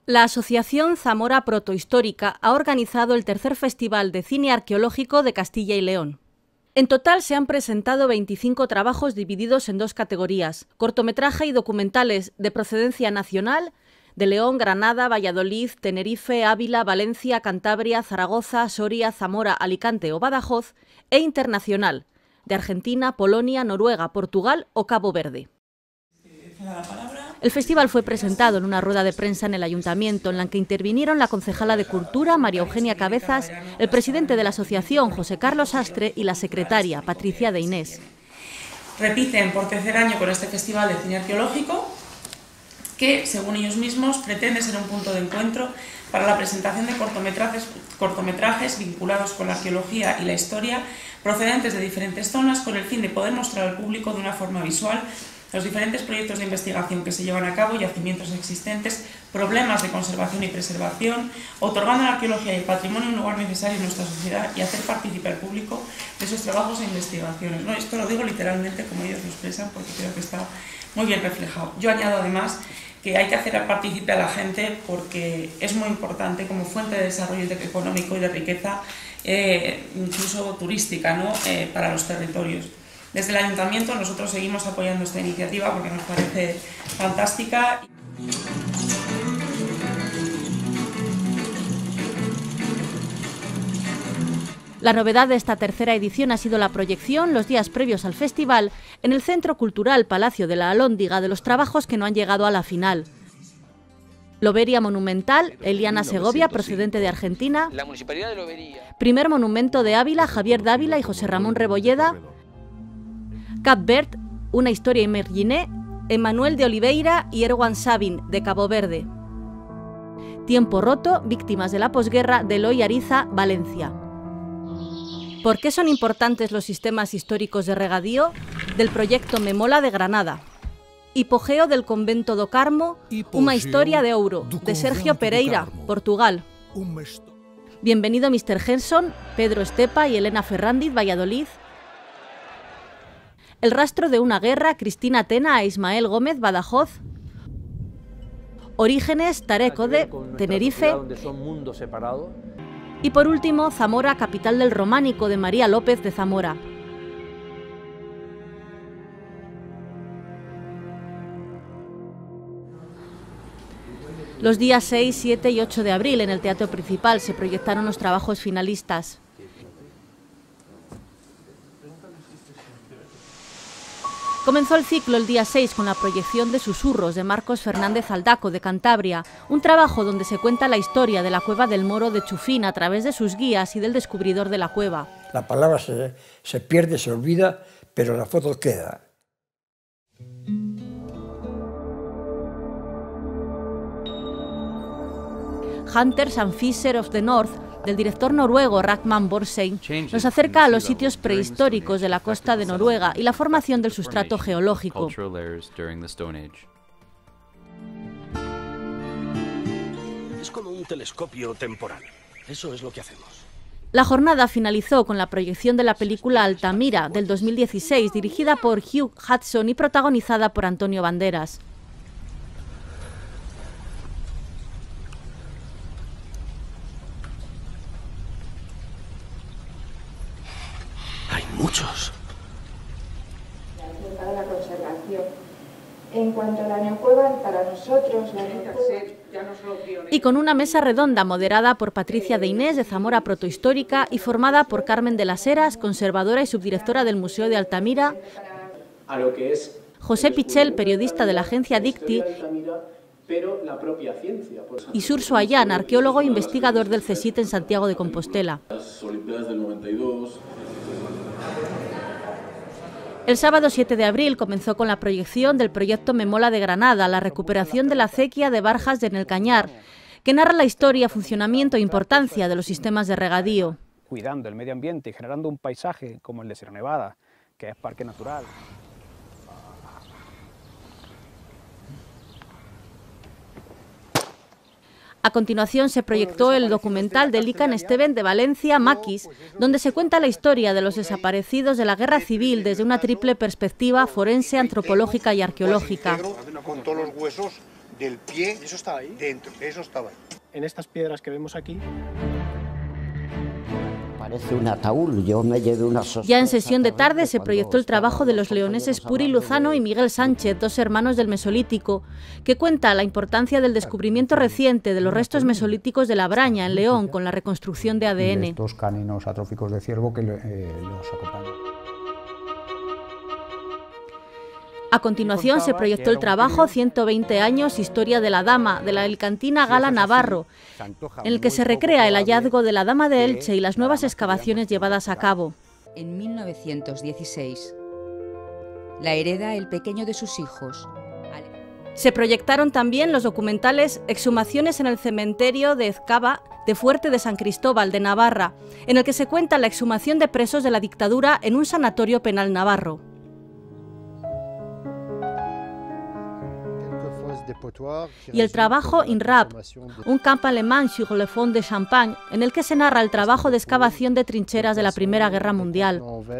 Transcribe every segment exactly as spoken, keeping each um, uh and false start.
La Asociación Zamora Protohistórica ha organizado el tercer Festival de Cine Arqueológico de Castilla y León. En total se han presentado veinticinco trabajos divididos en dos categorías: cortometraje y documentales de procedencia nacional, de León, Granada, Valladolid, Tenerife, Ávila, Valencia, Cantabria, Zaragoza, Soria, Zamora, Alicante o Badajoz, e internacional, de Argentina, Polonia, Noruega, Portugal o Cabo Verde. El festival fue presentado en una rueda de prensa en el Ayuntamiento, en la que intervinieron la concejala de Cultura, María Eugenia Cabezas, el presidente de la asociación, José Carlos Astre, y la secretaria, Patricia de Inés. Repiten por tercer año con este Festival de Cine Arqueológico, que, según ellos mismos, pretende ser un punto de encuentro para la presentación de cortometrajes, cortometrajes vinculados con la arqueología y la historia, procedentes de diferentes zonas, con el fin de poder mostrar al público de una forma visual los diferentes proyectos de investigación que se llevan a cabo, yacimientos existentes, problemas de conservación y preservación, otorgando a la arqueología y el patrimonio un lugar necesario en nuestra sociedad y hacer participar al público de sus trabajos e investigaciones. ¿No? Esto lo digo literalmente como ellos lo expresan, porque creo que está muy bien reflejado. Yo añado además que hay que hacer partícipe a la gente, porque es muy importante como fuente de desarrollo económico y de riqueza, eh, incluso turística, ¿no? eh, para los territorios. Desde el Ayuntamiento nosotros seguimos apoyando esta iniciativa porque nos parece fantástica. La novedad de esta tercera edición ha sido la proyección, los días previos al festival, en el Centro Cultural Palacio de la Alhóndiga, de los trabajos que no han llegado a la final. Loberia Monumental, Eliana Segovia, procedente de Argentina. La Municipalidad de Loberia. Primer Monumento de Ávila, Javier Dávila y José Ramón Rebolleda. Cap Verd, Una historia imerginé, Emanuel de Oliveira y Erwan Sabin, de Cabo Verde. Tiempo roto, víctimas de la posguerra, de Eloy Ariza, Valencia. ¿Por qué son importantes los sistemas históricos de regadío? Del proyecto Memola de Granada. Hipogeo del convento do Carmo, Una historia de ouro, de Sergio Pereira, Portugal. Bienvenido mister Henson, Pedro Estepa y Elena Ferrandiz, Valladolid. El rastro de una guerra, Cristina Tena e Ismael Gómez, Badajoz. Orígenes, Tarek Ode, Tenerife. Y por último, Zamora, capital del románico, de María López de Zamora. Los días seis, siete y ocho de abril en el Teatro Principal se proyectaron los trabajos finalistas. Comenzó el ciclo el día seis con la proyección de Susurros, de Marcos Fernández Aldaco, de Cantabria, un trabajo donde se cuenta la historia de la cueva del Moro de Chufín a través de sus guías y del descubridor de la cueva. La palabra se, se pierde, se olvida, pero la foto queda. Hunters and Fishers of the North, del director noruego Ragnar Borsein, nos acerca a los sitios prehistóricos de la costa de Noruega y la formación del sustrato geológico. Es como un telescopio temporal. Eso es lo que hacemos. La jornada finalizó con la proyección de la película Altamira, del dos mil dieciséis, dirigida por Hugh Hudson y protagonizada por Antonio Banderas. Hay muchos. Acerca de la conservación. En cuanto a la neocueva, para nosotros la neocueva... Y con una mesa redonda moderada por Patricia de Inés, de Zamora Protohistórica, y formada por Carmen de las Heras, conservadora y subdirectora del Museo de Altamira, a lo que es José Pichel, periodista de la agencia Dicti, pero la propia ciencia. Y Surso Ayán, arqueólogo e investigador del CSIC en Santiago de Compostela. Las Olimpiadas del noventa y dos... El sábado siete de abril comenzó con la proyección del proyecto Memola de Granada, la recuperación de la acequia de Barjas de El Cañar, que narra la historia, funcionamiento e importancia de los sistemas de regadío. Cuidando el medio ambiente y generando un paisaje como el de Sierra Nevada, que es parque natural. A continuación se proyectó el documental de Lican Esteban de Valencia, Maquis, donde se cuenta la historia de los desaparecidos de la Guerra Civil desde una triple perspectiva forense, antropológica y arqueológica. Con todos los huesos del pie. ¿Y eso estaba ahí? Dentro, eso estaba ahí. En estas piedras que vemos aquí. Parece un ataúd, yo me llevé una sospecha. Ya en sesión de tarde se proyectó el trabajo de los leoneses Puri Luzano y Miguel Sánchez, dos hermanos del Mesolítico, que cuenta la importancia del descubrimiento reciente de los restos mesolíticos de La Braña, en León, con la reconstrucción de A D N. Estos caninos atróficos de ciervo que eh, los acompañan. A continuación se proyectó el trabajo ciento veinte años, Historia de la Dama, de la alicantina Gala Navarro, en el que se recrea el hallazgo de la Dama de Elche y las nuevas excavaciones llevadas a cabo. En mil novecientos dieciséis, la hereda el pequeño de sus hijos. Se proyectaron también los documentales Exhumaciones en el cementerio de Ezcaba de Fuerte de San Cristóbal, de Navarra, en el que se cuenta la exhumación de presos de la dictadura en un sanatorio penal navarro. Y el trabajo INRAP, un camp alemán sur le fond de Champagne, en el que se narra el trabajo de excavación de trincheras de la Primera Guerra Mundial.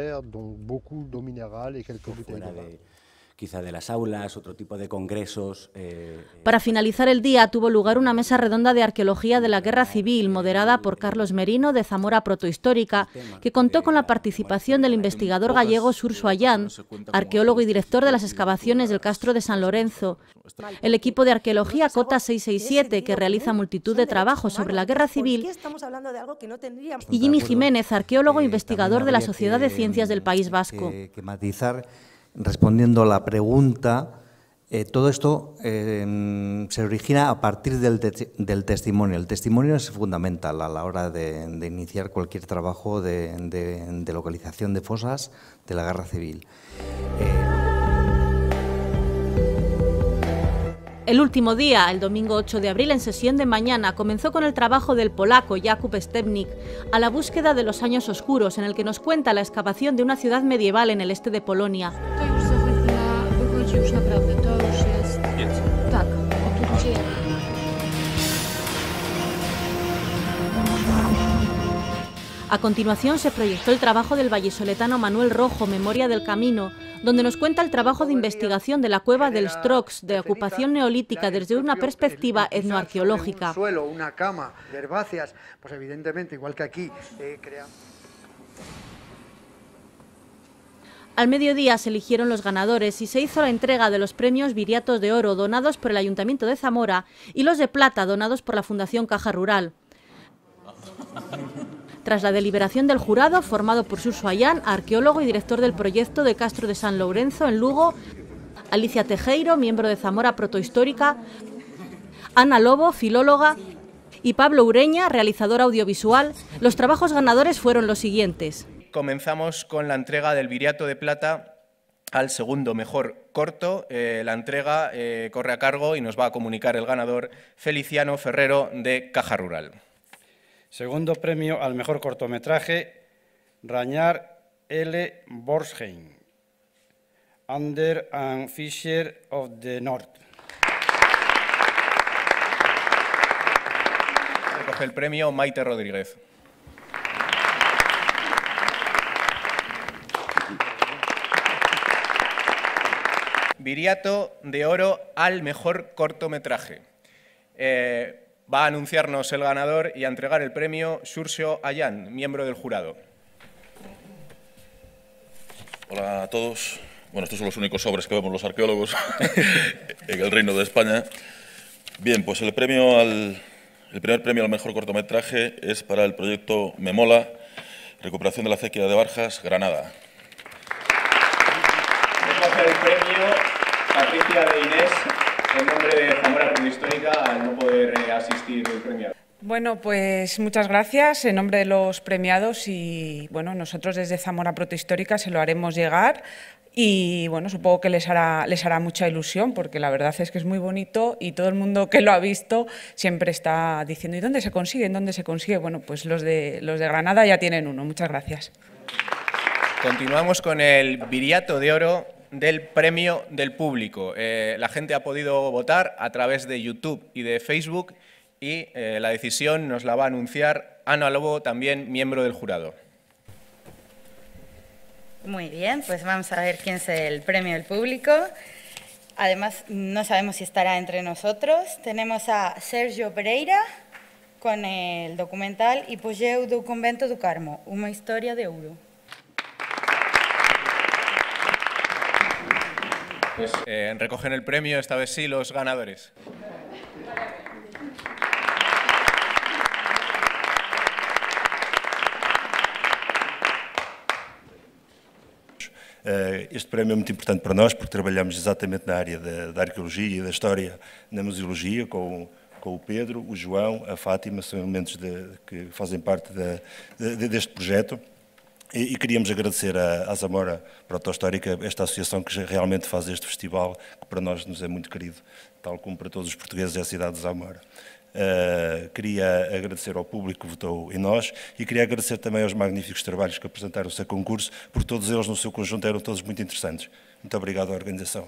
Quizá de las aulas, otro tipo de congresos. Eh, Para finalizar el día tuvo lugar una mesa redonda de arqueología de la Guerra Civil, moderada por Carlos Merino de Zamora Protohistórica, que contó con la participación del investigador gallego Xurxo Allán, arqueólogo y director de las excavaciones del Castro de San Lorenzo, el equipo de arqueología Cota seiscientos sesenta y siete, que realiza multitud de trabajos sobre la Guerra Civil, y Jimmy Jiménez, arqueólogo e investigador de la Sociedad de Ciencias del País Vasco. Que, que matizar. Respondiendo a la pregunta, eh, todo esto eh, se origina a partir del, te del testimonio. El testimonio es fundamental a la hora de, de iniciar cualquier trabajo de, de, de localización de fosas de la Guerra Civil. Eh, El último día, el domingo ocho de abril, en sesión de mañana, comenzó con el trabajo del polaco Jakub Stepnik a la búsqueda de los años oscuros, en el que nos cuenta la excavación de una ciudad medieval en el este de Polonia. A continuación se proyectó el trabajo del vallisoletano Manuel Rojo, Memoria del Camino, donde nos cuenta el trabajo de investigación de la cueva del Strox, de ocupación neolítica desde una perspectiva etnoarqueológica. Un suelo, una cama de herbáceas, pues evidentemente, igual que aquí, eh, crea... Al mediodía se eligieron los ganadores y se hizo la entrega de los premios Viriatos de Oro, donados por el Ayuntamiento de Zamora, y los de Plata, donados por la Fundación Caja Rural. Tras la deliberación del jurado, formado por Xurxo Allán, arqueólogo y director del proyecto de Castro de San Lourenzo, en Lugo, Alicia Tejeiro, miembro de Zamora Protohistórica, Ana Lobo, filóloga, y Pablo Ureña, realizador audiovisual, los trabajos ganadores fueron los siguientes. Comenzamos con la entrega del Viriato de Plata al segundo mejor corto. Eh, la entrega eh, corre a cargo y nos va a comunicar el ganador, Feliciano Ferrero, de Caja Rural. Segundo premio al mejor cortometraje, Ragnar L. Borsheim, Under and Fisher of the North. Recoge el premio Maite Rodríguez. Viriato de Oro al mejor cortometraje. Eh, Va a anunciarnos el ganador y a entregar el premio Xurxo Allán, miembro del jurado. Hola a todos. Bueno, estos son los únicos sobres que vemos los arqueólogos en el Reino de España. Bien, pues el, premio al, el primer premio al mejor cortometraje es para el proyecto Memola, recuperación de la acequia de Barjas, Granada. Recoge el premio Patricia de Inés, en nombre de Zamora Protohistórica, al no poder asistir el premiado. Bueno, pues muchas gracias en nombre de los premiados y bueno, nosotros desde Zamora Protohistórica se lo haremos llegar y bueno, supongo que les hará, les hará mucha ilusión porque la verdad es que es muy bonito y todo el mundo que lo ha visto siempre está diciendo ¿y dónde se consigue? ¿Dónde se consigue? Bueno, pues los de, los de Granada ya tienen uno. Muchas gracias. Continuamos con el Viriato de Oro del premio del público. Eh, la gente ha podido votar a través de YouTube y de Facebook y eh, la decisión nos la va a anunciar Ana Lobo, también miembro del jurado. Muy bien, pues vamos a ver quién es el premio del público. Además, no sabemos si estará entre nosotros. Tenemos a Sergio Pereira con el documental Hipogeu do Convento do Carmo, una historia de Ouro. Pues, eh, recogen el premio, esta vez sí, los ganadores. Este prémio é muito importante para nós porque trabalhamos exatamente na área da, da arqueologia e da história na museologia com, com o Pedro, o João, a Fátima, são elementos de, que fazem parte de, de, deste projeto e, e queríamos agradecer à, à Zamora Protohistórica, esta associação que realmente faz este festival, que para nós nos é muito querido, tal como para todos os portugueses é a cidade de Zamora. Uh, queria agradecer ao público que votou em nós e queria agradecer também aos magníficos trabalhos que apresentaram-se a concurso, porque todos eles no seu conjunto eram todos muito interessantes. Muito obrigado à organização.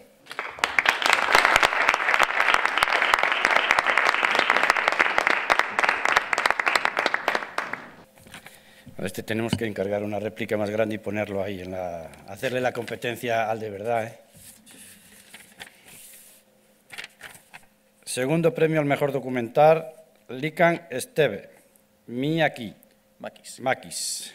Este tenemos que encargar una réplica más grande y ponerlo ahí, en la, hacerle la competencia al de verdad, ¿eh? Segundo premio al mejor documental, Lican Esteve, Mi aquí. Maquis. Maquis.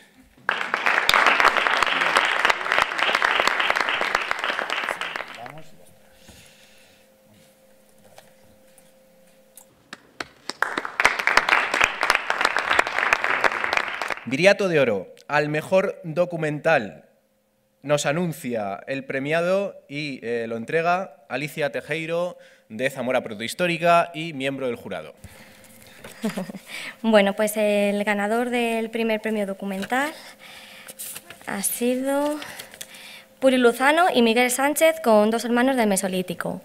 Viriato de Oro, al mejor documental. Nos anuncia el premiado y eh, lo entrega Alicia Tejero, de Zamora Protohistórica y miembro del jurado. Bueno, pues el ganador del primer premio documental ha sido Puri Luzano y Miguel Sánchez con Dos hermanos del Mesolítico.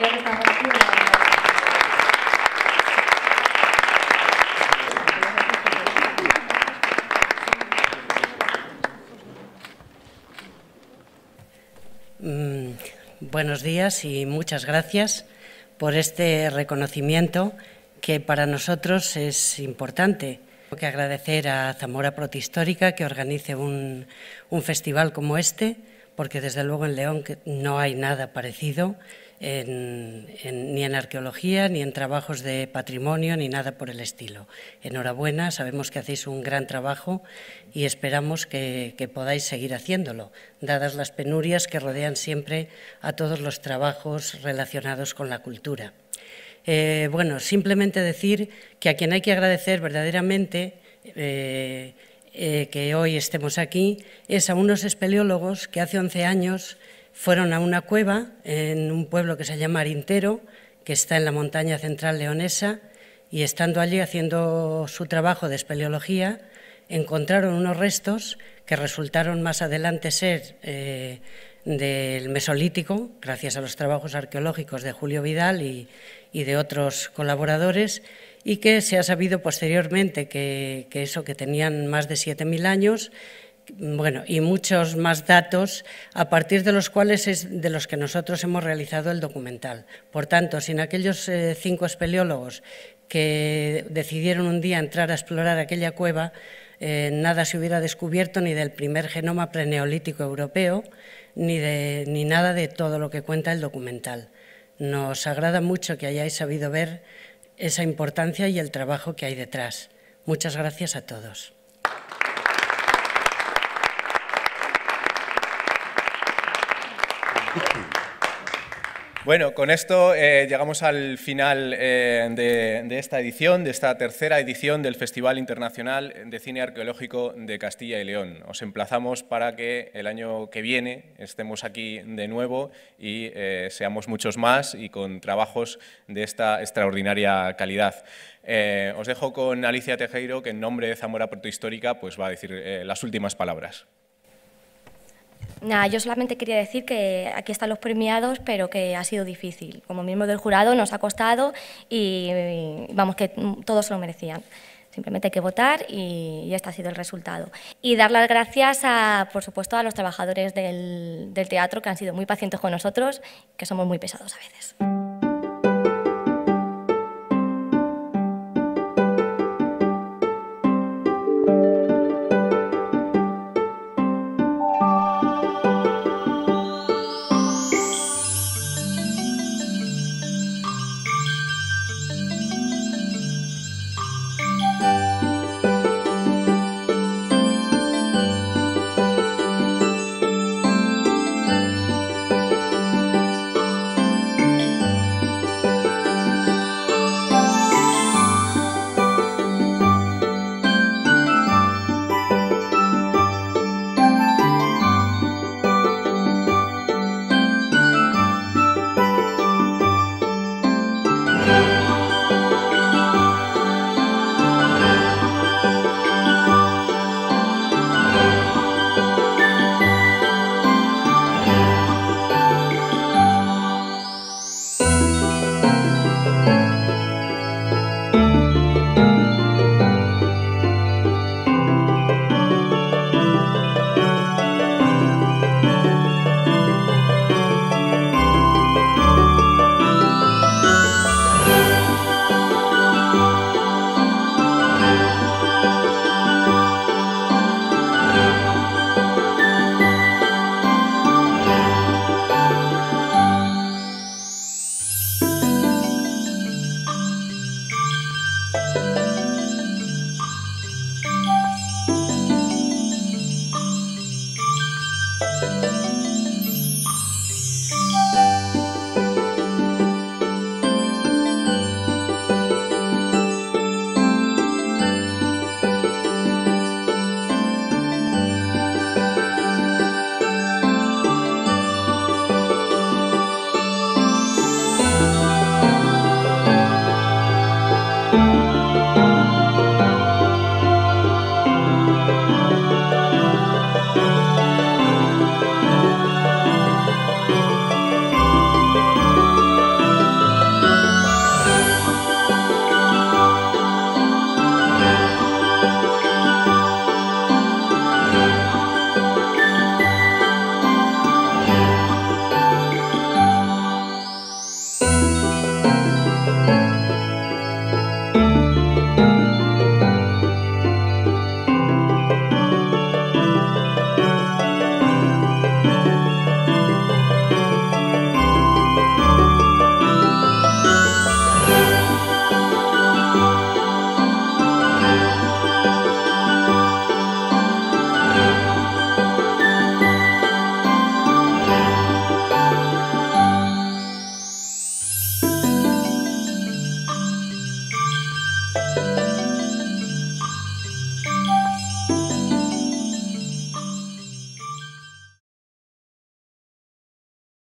Mm, buenos días y muchas gracias por este reconocimiento que para nosotros es importante. Tengo que agradecer a Zamora Protohistórica que organice un, un festival como este, porque desde luego en León no hay nada parecido, en, en, ni en arqueología, ni en trabajos de patrimonio, ni nada por el estilo. Enhorabuena, sabemos que hacéis un gran trabajo y esperamos que, que podáis seguir haciéndolo, dadas las penurias que rodean siempre a todos los trabajos relacionados con la cultura. Eh, bueno, simplemente decir que a quien hay que agradecer verdaderamente eh, eh, que hoy estemos aquí es a unos espeleólogos que hace once años fueron a una cueva en un pueblo que se llama Arintero, que está en la montaña central leonesa, y estando allí haciendo su trabajo de espeleología, encontraron unos restos que resultaron más adelante ser eh, del Mesolítico, gracias a los trabajos arqueológicos de Julio Vidal y, y de otros colaboradores, y que se ha sabido posteriormente que, que eso, que tenían más de siete mil años, bueno, y muchos más datos, a partir de los cuales es de los que nosotros hemos realizado el documental. Por tanto, sin aquellos eh, cinco espeleólogos que decidieron un día entrar a explorar aquella cueva, eh, nada se hubiera descubierto ni del primer genoma preneolítico europeo, ni, de, ni nada de todo lo que cuenta el documental. Nos agrada mucho que hayáis sabido ver esa importancia y el trabajo que hay detrás. Muchas gracias a todos. Bueno, con esto eh, llegamos al final eh, de, de esta edición, de esta tercera edición del Festival Internacional de Cine Arqueológico de Castilla y León. Os emplazamos para que el año que viene estemos aquí de nuevo y eh, seamos muchos más y con trabajos de esta extraordinaria calidad. Eh, os dejo con Alicia Tejero, que en nombre de Zamora Protohistórica pues, va a decir eh, las últimas palabras. Nada, yo solamente quería decir que aquí están los premiados, pero que ha sido difícil. Como miembro del jurado nos ha costado y vamos, que todos se lo merecían. Simplemente hay que votar y, y este ha sido el resultado. Y dar las gracias, a, por supuesto, a los trabajadores del, del teatro que han sido muy pacientes con nosotros, que somos muy pesados a veces.